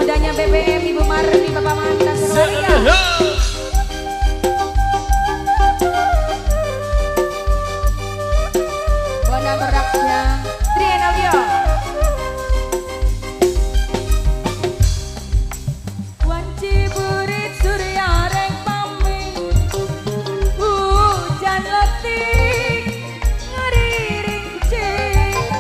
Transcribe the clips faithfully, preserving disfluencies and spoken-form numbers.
mudanya B B M, Ibu Marni, Bapak Mantan semuanya. Bona Production, Trien Audio. Wanci burit surya reng pami, hujan letih ngeriring cing,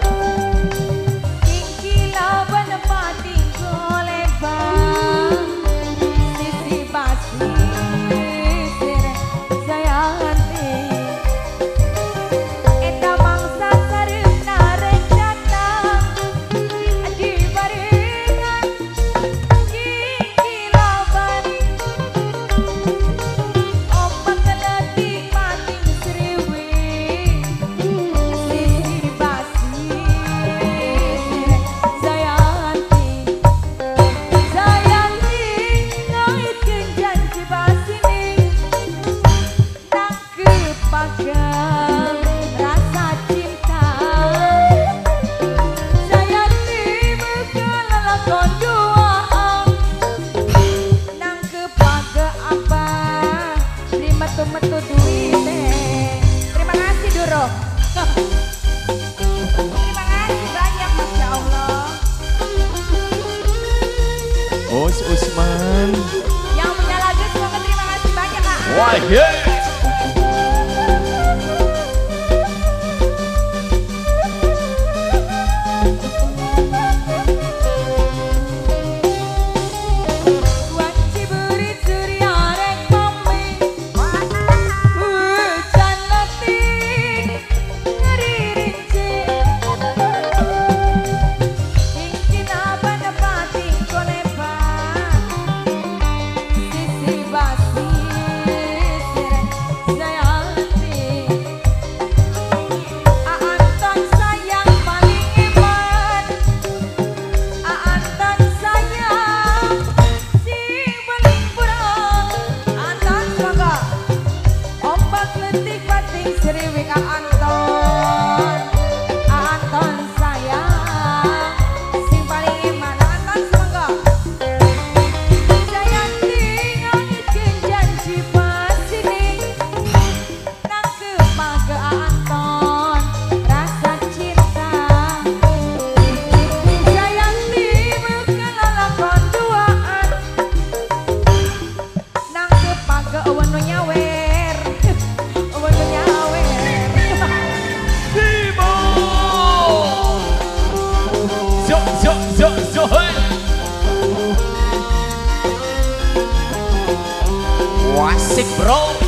kingkila benepati golebang, sisi basi sire saya hati. Eta mangsa sarepna rek datang di barengan kingkila ban, ombak letih mating sriwi, sisi basi sire saya hati. Sayangi ngaitkeun janji basining, tangkep pagang rasa cinta. Sayangi bekal lakon duaan, nangkep paga apa beri metu-metu duit teh. Terima kasih Duro. Terima kasih banyak, Masya Allah. Us Usman. Yang punya lagu semoga terima kasih banyak Kak. Wah, yeah. Wanci burit surya rek pami, hujan letih ngeriring cing, kingkina benepati golebang, sisi basi sire saya hati. Aanton sayang paling iman, aanton sayang sing paling purang. Anton semoga ombak letih bating sriwik. Aanton, aanton sayang sing paling iman. Aanton semoga Sayanti ngaitkeun janji basining, nangkep paga Aanton rasa cinta. Sayanti bekal lakon duaan, nangkep paga eueun nu nyawer, eueun nu nyawer. Timo. Zo zo zo zo. Hey. Wasik bro.